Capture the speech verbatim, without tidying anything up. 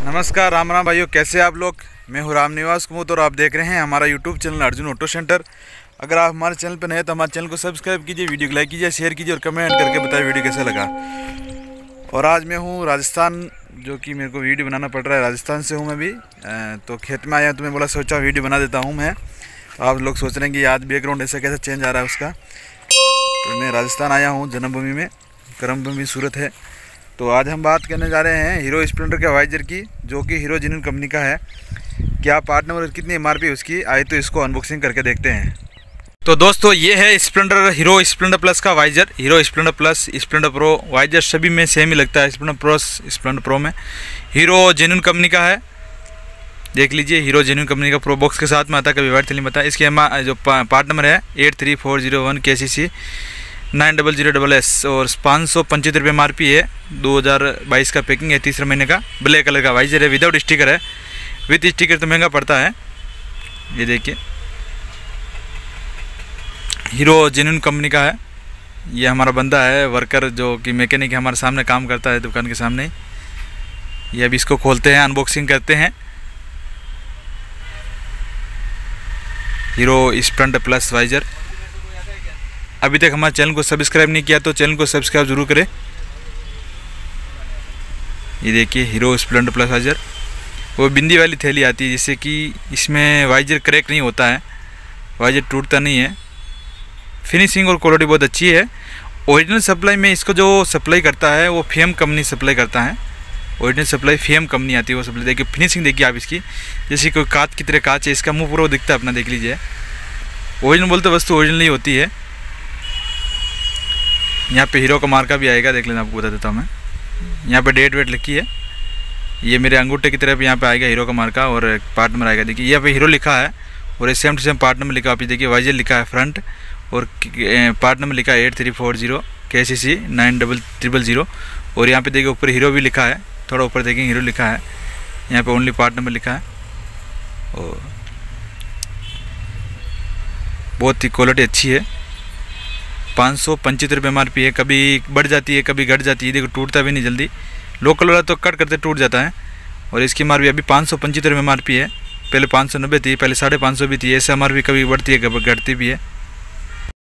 नमस्कार, राम राम भाइयों, कैसे आप लोग। मैं हूँ राम निवास कुमुद और आप देख रहे हैं हमारा YouTube channel Arjun auto centre. अगर आप हमारे चैनल पर नए हैं तो हमारे चैनल को सब्सक्राइब कीजिए, वीडियो को लाइक कीजिए, शेयर कीजिए और कमेंट करके बताइए वीडियो कैसा लगा। और आज मैं हूँ राजस्थान, जो कि मेरे को वीडियो बनाना पड़ रहा है। राजस्थान से हूँ मैं भी, तो खेत में आया तो मैं बोला सोचा वीडियो बना देता हूँ मैं। आप लोग सोच रहे हैं कि आज बैकग्राउंड ऐसा कैसा चेंज आ रहा है उसका। तो मैं राजस्थान आया हूँ, जन्मभूमि में, कर्मभूमि सूरत है। तो आज हम बात करने जा रहे हैं हीरो स्प्लेंडर के वाइजर की, जो कि हीरो जेन्युइन कंपनी का है। क्या पार्ट नंबर कितनी एमआरपी उसकी आए, तो इसको अनबॉक्सिंग करके देखते हैं। तो दोस्तों ये है स्प्लेंडर, हीरो स्प्लेंडर प्लस का visor. Hero Splendor plus, Splendor pro, visor सभी में सेम ही लगता है। स्प्लेंडर प्रो, स्प्लेंडर प्रो में हीरो जेन्युइन कंपनी का है। देख लीजिए, हीरो जेन्युइन कंपनी का प्रो बॉक्स के साथ में आता है, कभी वाइट नहीं बता। इसके जो पार्ट नंबर है eight three four zero one के C C nine double zero double S और पाँच सौ पचहत्तर रुपये एम आर पी है। दो हज़ार बाईस का पैकिंग है, तीसरे महीने का। ब्लैक कलर का वाइजर है, विदाउट स्टिकर है। विथ स्टिकर तो महंगा पड़ता है। ये देखिए, हीरो जेन्युइन कंपनी का है। ये हमारा बंदा है, वर्कर, जो कि मैकेनिक हमारे सामने काम करता है दुकान के सामने। ये अभी इसको खोलते हैं, अनबॉक्सिंग करते हैं। Hero Splendor plus visor. अभी तक हमारे चैनल को सब्सक्राइब नहीं किया तो चैनल को सब्सक्राइब जरूर करें। ये देखिए, हीरो स्प्लेंडर प्लस वाइजर। वो बिंदी वाली थैली आती है, जिससे कि इसमें वाइजर क्रैक नहीं होता है, वाइजर टूटता नहीं है। फिनिशिंग और क्वालिटी बहुत अच्छी है। ओरिजिनल सप्लाई में इसको जो सप्लाई करता है वो फेम कंपनी सप्लाई करता है। ओरिजिनल सप्लाई फेम कंपनी आती है वो सप्लाई। देखिए फिनिशिंग देखिए आप इसकी, जैसे कोई कांच की तरह कांच है। इसका मुँह पूरा दिखता है अपना, देख लीजिए। ओरिजिनल बोलते वस्तु ओरिजिनल ही होती है। यहाँ पे हीरो का मार्का भी आएगा, देख लेना, आपको बता देता हूँ मैं। यहाँ पे डेट वेट लिखी है, ये मेरे अंगूठे की तरफ यहाँ पे आएगा हीरो का मार्का और पार्ट नंबर आएगा। देखिए यहाँ पे हीरो लिखा है और same to same part number लिखा। आप देखिए वाइजर लिखा है फ्रंट और पार्ट नंबर लिखा है एट थ्री फोर जीरो के C C nine double triple zero. और यहाँ पे देखिए ऊपर हीरो भी लिखा है, थोड़ा ऊपर देखेंगे हीरो लिखा है। यहाँ पे ओनली पार्ट नंबर लिखा है और बहुत ही क्वालिटी अच्छी है। पाँच सौ पचहत्तर रुपये एम आर पी है। कभी बढ़ जाती है, कभी घट जाती है। देखो टूटता भी नहीं जल्दी। लोकल वाला तो कट करते टूट जाता है। और इसकी एम आर पी अभी पाँच सौ पचहत्तर रुपये एम आर पी है। पहले पाँच सौ नब्बे थी, पहले साढ़े पाँच सौ भी थी। ऐसे एम आर पी कभी बढ़ती है, कभी घटती भी है।